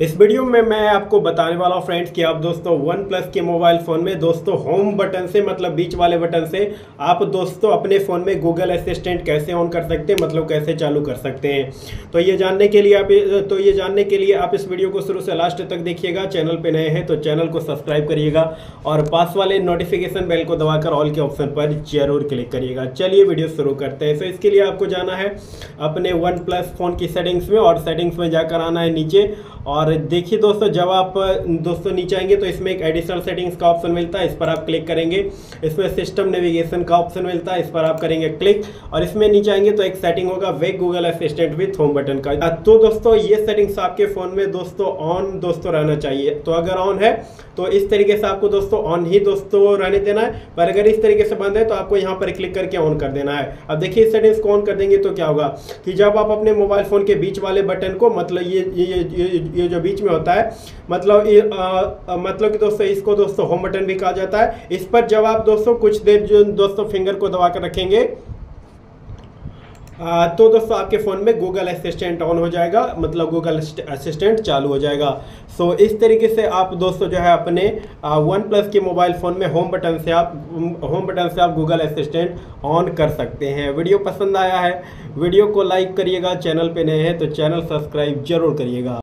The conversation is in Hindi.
इस वीडियो में मैं आपको बताने वाला हूँ फ्रेंड्स कि आप दोस्तों वन प्लस के मोबाइल फ़ोन में दोस्तों होम बटन से मतलब बीच वाले बटन से आप दोस्तों अपने फ़ोन में गूगल असिस्टेंट कैसे ऑन कर सकते हैं, मतलब कैसे चालू कर सकते हैं। तो ये जानने के लिए आप इस वीडियो को शुरू से लास्ट तक देखिएगा। चैनल पे नए हैं तो चैनल को सब्सक्राइब करिएगा और पास वाले नोटिफिकेशन बेल को दबाकर ऑल के ऑप्शन पर जरूर क्लिक करिएगा। चलिए वीडियो शुरू करते हैं। तो इसके लिए आपको जाना है अपने वन प्लस फ़ोन की सेटिंग्स में और सेटिंग्स में जाकर आना है नीचे। और देखिए दोस्तों, जब आप दोस्तों नीचे आएंगे तो इसमें एक एडिशनल सेटिंग्स का ऑप्शन मिलता है, इस पर आप क्लिक करेंगे। इसमें सिस्टम नेविगेशन का ऑप्शन मिलता है, इस पर आप करेंगे क्लिक और इसमें नीचे आएंगे तो एक सेटिंग होगा wake Google Assistant with home button का। तो दोस्तों ये सेटिंग्स आपके फ़ोन में दोस्तों ऑन दोस्तों रहना चाहिए। तो अगर ऑन है तो इस तरीके से आपको दोस्तों ऑन ही दोस्तों रहने देना है, पर अगर इस तरीके से बंद है तो आपको यहाँ पर क्लिक करके ऑन कर देना है। अब देखिए इस सेटिंग्स को ऑन कर देंगे तो क्या होगा कि जब आप अपने मोबाइल फ़ोन के बीच वाले बटन को मतलब ये जो बीच में होता है मतलब कि दोस्तों इसको दोस्तों होम बटन भी कहा जाता है। इस पर जब आप दोस्तों कुछ देर जो दोस्तों फिंगर को दबा कर रखेंगे तो दोस्तों आपके फ़ोन में गूगल असिस्टेंट ऑन हो जाएगा, मतलब गूगल असिस्टेंट चालू हो जाएगा। सो इस तरीके से आप दोस्तों जो है अपने वन प्लस के मोबाइल फ़ोन में होम बटन से आप गूगल असिस्टेंट ऑन कर सकते हैं। वीडियो पसंद आया है वीडियो को लाइक करिएगा, चैनल पे नए हैं तो चैनल सब्सक्राइब जरूर करिएगा।